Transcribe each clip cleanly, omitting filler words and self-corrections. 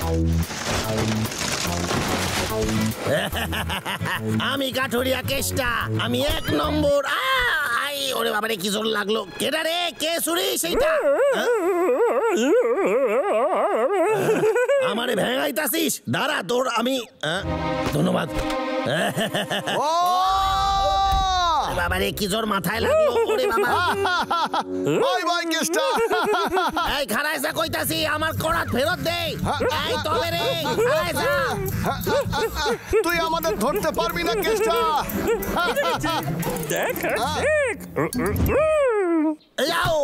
আমি কাঠুরিয়া কেষ্টা, আমি 1 নম্বর। ওরে বাবারে কি জোর লাগলো! কেডা রে? কে চুরি সেইটা? আমারে ভেঙাইতাছিস? দাঁড়া, তোর আমি ধন্যবাদ। বাবারে কি জোর মাথায় লাগলো! ওরে বাবা! ভাই ভাই কেষ্টা, এই খারাইসা কইতাছি, আমার করাত ফেরত দে। এই তবে রে, খারাইসা! তুই আমাদের ধরতে পারবি না কেষ্টা। দেখ যাও।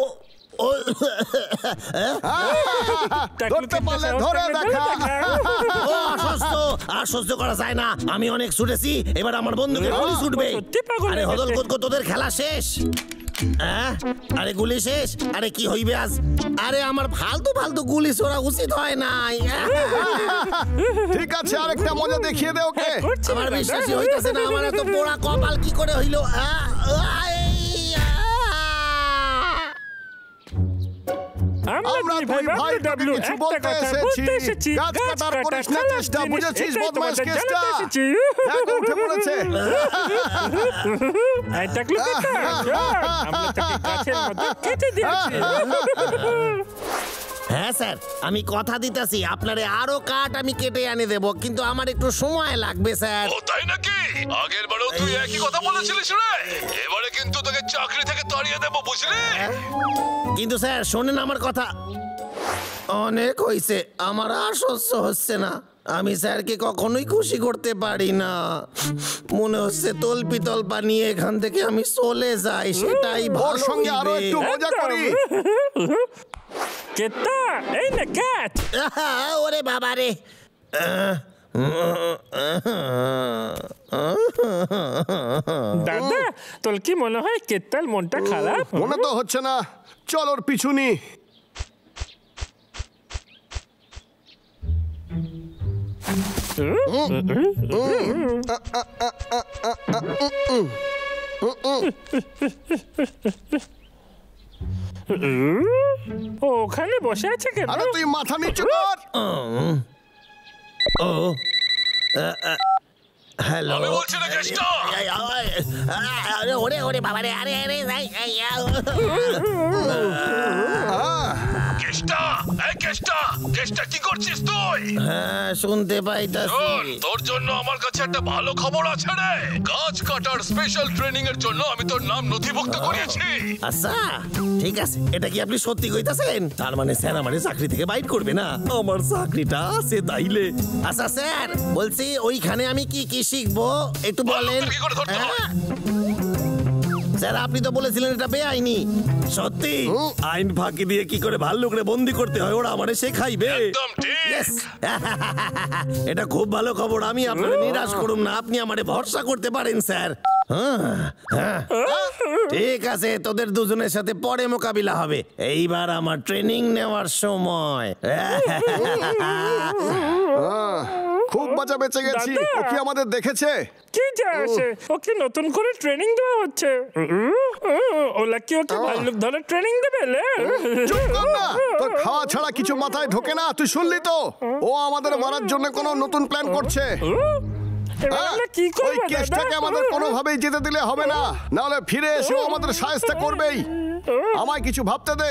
ধরতে পারলে ধরে দেখা। অসুস্থ, আর সহ্য করা যায় না। আমি অনেক ছুটেছি, এবার আমার বন্ধুকে গুলি ছুটবে। আরে হদল কোতকো, তোদের খেলা শেষ। আরে গুলি শেষ? আরে কি হইবে আজ? আরে আমার ফালতু ফালতু গুলি ছোড়া উচিত হয় নাই। ঠিক আছে, আরেকটা মজা দেখিয়ে দে ওকে। আমার বিশ্বাসই হইতেছে না, আমার এত পোড়া কপাল কি করে হইলো। আমরা দুই ভাই তোকে কিছু বলতে এসেছি। গাছ কাটার করিস না চেষ্টা, বুঝেছিস বদমাইশ কেষ্টা? দেখো উঠে পড়েছে। হ্যাঁ স্যার, আমি কথা দিতেছি, আপনারে আরো কাঠ আমি কেটে এনে দেব, কিন্তু আমার একটু সময় লাগবে স্যার। ও তাই নাকি? আগের বারেও তুই একই কথা বলেছিলিস রে। এবারে কিন্তু তোকে চাকরি থেকে তাড়িয়ে দেব, বুঝলি? কিন্তু স্যার শোনেন আমার কথা, অনেক হইছে, আমার আর সহ্য হচ্ছে না। আমি স্যারকে কখনোই খুশি করতে পারি না। মনে হচ্ছে তলপি তলপা নিয়ে এখান থেকে আমি চলে যাই, সেটাই ওর ভালো সঙ্গে আরো হইবে। একটু মজা করি। কেতা, এই না ক্যাচ। ওরে বাবা রে! দাদা, তোর কি মনে হয় কেতাল মনটা খারাপ? মনে তো হচ্ছে না, চল ওর পিছু নি। ওখানে বসে আছে কেন? আরে তুই মাথা নিচু কর। হ্যালো, আমি বলছি না কেষ্টা। ওরে ওরে বাবা রে! আরে আরে কেষ্টা, এই কেষ্টা, কেষ্টা কি করছিস তুই? হ্যাঁ, শুনতে পাইতাছি। তোর জন্য আমার কাছে একটা ভালো খবর আছে রে। গাছ কাটার স্পেশাল ট্রেনিং এর জন্য আমি তোর নাম নথিভুক্ত করিয়েছি। আচ্ছা ঠিক আছে, এটা কি আপনি সত্যি কইতাছেন? তার মানে স্যার আমারে চাকরি থেকে বাইট করবে না? আমার চাকরিটা আছে তাইলে। আচ্ছা স্যার, বলছি ওইখানে আমি কি কি শিখবো একটু বলেন। কি করে ধরতে হয়? স্যার আপনি তো বলেছিলেন এটা বেআইনি। সত্যি? আইন ফাঁকি দিয়ে কি করে ভাল্লুকরে বন্দি করতে হয় ওরা আমারে শেখাইবে। একদম ঠিক। Yes! এটা খুব ভালো খবর, আমি আপনাকে নিরাশ করুম না, আপনি আমারে ভরসা করতে পারেন স্যার। ঠিক আছে, তোদের দুজনের সাথে পরে মোকাবিলা হবে, এইবার আমার ট্রেনিং নেওয়ার সময়। খুব বাঁচা বেঁচে গেছি। ও কি আমাদের দেখেছে? কি যায় আসে, ওকে নতুন করে ট্রেনিং দেওয়া হচ্ছে। ওলা কি ওকে ভাল্লুক ধরে ট্রেনিং দেবে? চুপ কর না, তোর খাওয়া ছাড়া কিছু মাথায় ঢোকে না। তুই শুনলি তো, ও আমাদের মারার জন্য কোনো নতুন প্ল্যান করছে। কি ওই কেসটাকে আমাদের কোনোভাবেই যেতে দিলে হবে না, নাহলে ফিরে এসে ও আমাদের সাহায্য করবেই। আমায় কিছু ভাবতে দে।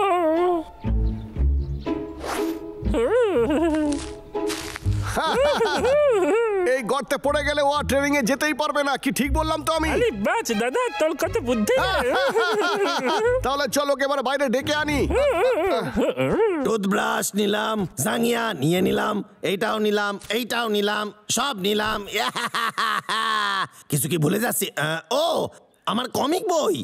এই গর্তে পড়ে গেলে ও আর ট্রেনিং এ যেতেই পারবে না। কি ঠিক বললাম তো আমি? বাস দাদা, তোর কত বুদ্ধি। তাহলে চলো এবার বাইরে ডেকে আনি। টুথব্রাশ নিলাম, জাঙ্গিয়া নিয়ে নিলাম, এইটাও নিলাম, এইটাও নিলাম, সব নিলাম। কিছু কি ভুলে যাচ্ছি? ও, আমার কমিক বই।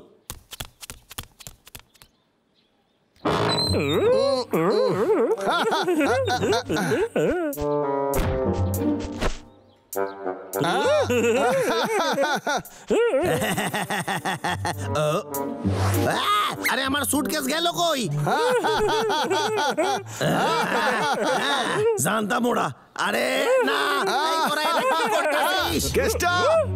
আরে আমার সুটকেস গেল কই? জানতাম ওরা। আরে না, কেসটা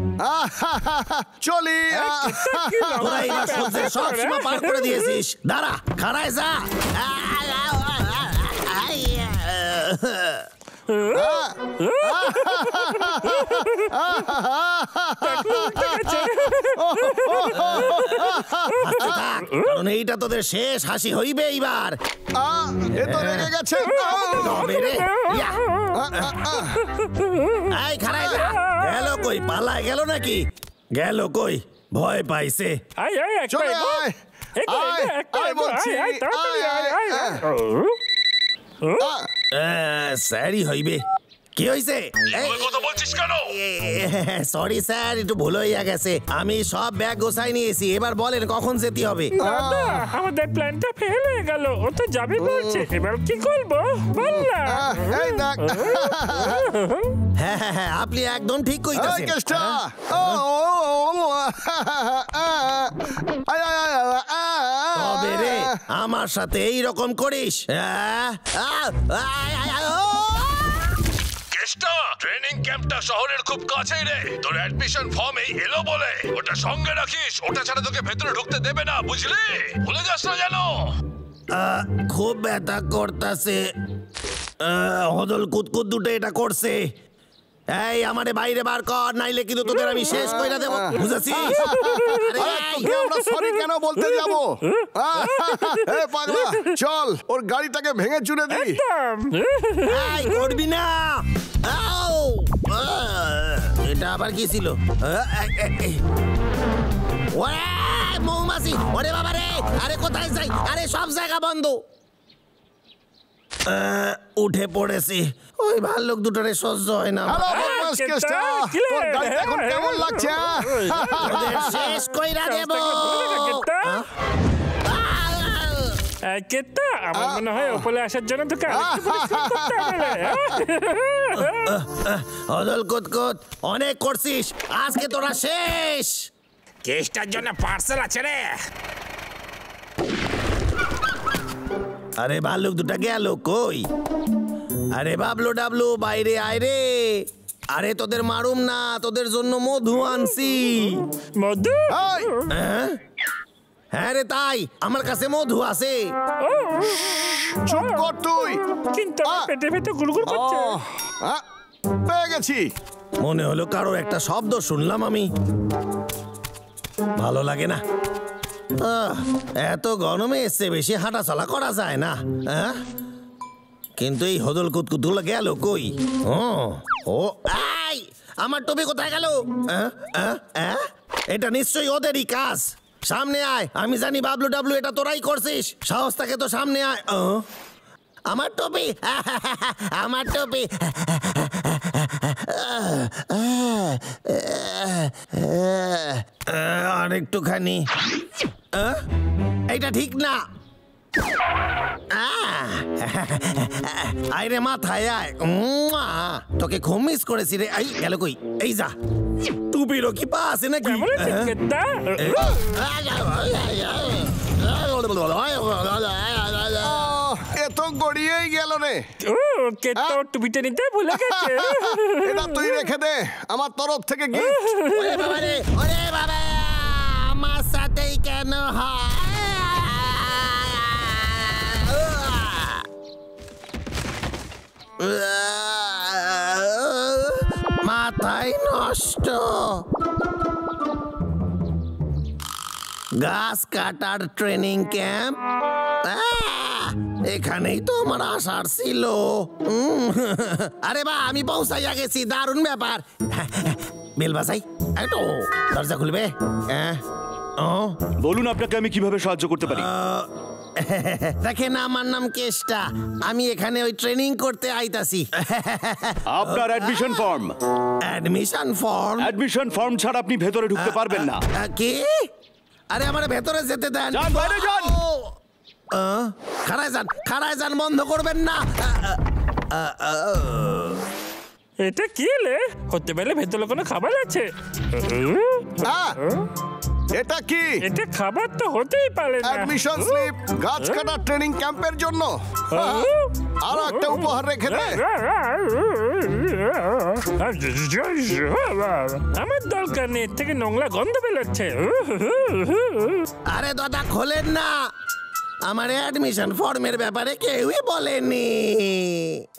চলি। তোরা এবার সহ্যের সব সীমা পার করে দিয়েছিস। দাঁড়া, খাড়ায় যা। কারণ এইটা তোদের শেষ হাসি হইবে এইবার। এ তো রেগে গেছে। তবে রে, ইয়া। এই খারাই যা। গেল কই, পালায় গেল নাকি? গেল কই, ভয় পাইছে। আয় আয় এক চলে পায়ে আয়। এগো, আয়, একটা আয় এগো, বলছি। আয়, আয়, তাড়াতাড়ি আয়, আয়, আয়। স্যারই হইবে। কি হইছে? তুই কথা বলছিস কেন? সরি স্যার, একটু ভুল হইয়া গেছে। আমি সব ব্যাগ গোছাই নিয়েছি। এবার বলেন কখন যেতে হবে? দাদা, আমাদের প্ল্যানটা ফেল হয়ে গেল। ও তো যাবে বলছে, এবার কি করবো বল না। এই দেখ। হ্যাঁ হ্যাঁ হ্যাঁ, আপনি একদম ঠিক এই কইতাছেন। কেষ্টা। তবে রে, আমার সাথে এই রকম করিস? কেষ্টা, ট্রেনিং ক্যাম্পটা শহরের খুব কাছেই রে। তোর অ্যাডমিশন ফর্ম এই এলো বলে ওটা সঙ্গে রাখিস। ওটা ছাড়া তোকে ভেতরে ঢুকতে দেবে না, বুঝলি? ভুলে যাস না যেন। খুব ব্যথা করতেছে। হদল কুতকুত দুটো এটা করছে। এই আমারে বাইরে বার কর, নাইলে কিন্তু তোদের আমি শেষ কইরা দেব, বুঝেছিস? আরে তোকে আমরা সরি কেন বলতে যাব? এই পাগলা, চল ওর গাড়িটাকে ভেঙে চুরে দিই। এই করবি না। আউ! এটা আবার কি ছিল? ওরে মৌমাছি, ওরে বাবা রে! আরে কোথায় যাই? আরে সব জায়গা বন্ধ। উঠে পড়েছি। ওই ভাল্লুক দুটোরে সহ্য হয় না। হ্যালো বদমাস কেষ্টা, তোর গাড়িটা এখন কেমন লাগছে? ওদের শেষ কইরা দেব। কেতা, আমার মনে হয় ওপরে আসার জন্য তোকে আরেকটু পরিশ্রম করতে হবে। হদল কুতকুত, অনেক করছিস, আজকে তোরা শেষ। কেসটার জন্য পার্সেল আছে রে। আরে ভাল্লুক দুটা গেল কই? আরে বাবলু ডাবলু, বাইরে আয় রে। আরে তোদের মারুম না, তোদের জন্য মধু আনছি। মধু? এই, হ্যাঁ রে তাই, আমার কাছে মধু আছে। চুপ কর তুই। কিন্তু আমার পেটে পেটে গুড়গুড় করছে। পেয়ে গেছি। মনে হলো কারো একটা শব্দ শুনলাম আমি। ভালো লাগে না। এত গরমে এসে বেশি হাঁটা চলা করা যায় না। কিন্তু এই হদল কুতকুতগুলো গেল কই? ও এই, আমার টুপি কোথায় গেল? এটা নিশ্চয়ই ওদেরই কাজ। সামনে আয়, আমি জানি বাবলু ডাবলু এটা তোরাই করছিস। সাহস থাকে তো সামনে আয়। আমার টুপি, আমার টুপি। আর একটুখানি। এইটা ঠিক না। আয় রে মাথায় আয়। তোকে খুব মিস করেছি রে। এই গেল কই? এই যা, টুপিরও কি পা আছে নাকি? কেমন আছে কেতা? এ তো গড়িয়েই গেল রে। কেতা টুপিটা নিতে ভুলে গেছে। এটা তুই রেখে দে, আমার তরফ থেকে গিফট। ওরে বাবা রে, ওরে বাবা, আমার সাথেই কেন হয়? মাথায় নষ্ট। গাছ কাটার ট্রেনিং ক্যাম্প, এখানেই তো আমার আসার ছিল। আরে বা, আমি পৌঁছাইয়া গেছি। দারুণ ব্যাপার। বেল বাজাই, একটু দরজা খুলবে? বলুন আপনাকে আমি কিভাবে সাহায্য করতে পারি? দেখেন, আমার নাম কেষ্টা। আমি এখানে ওই ট্রেনিং করতে আইতাছি। আপনার admission form. Admission form? Admission form ছাড়া আপনি ভেতরে ঢুকতে পারবেন না। কি? আরে আমার ভেতরে যেতে দেন। যান, বাইরে যান। খাড়ায় যান, বন্ধ করবেন না। এটা কি লে? হতে পারে ভেতরে কোনো খাবার আছে। এটা কি? এটা খাবার তো হতেই পারে না। অ্যাডমিশন স্লিপ গাছ কাটা ট্রেনিং ক্যাম্পের জন্য। আরো একটা উপহার রেখে দে। আমার দরকার নেই, এর থেকে নোংরা গন্ধ বেরোচ্ছে। আরে দাদা, খোলেন না। আমার অ্যাডমিশন ফর্মের ব্যাপারে কেউই বলেনি।